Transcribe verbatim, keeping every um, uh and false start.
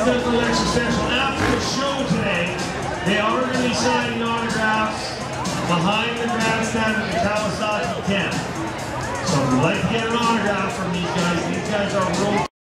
a little extra special. After the show today, they are going to be signing autographs behind the grandstand at the Kawasaki tent. So if you'd like to get an autograph from these guys, these guys are world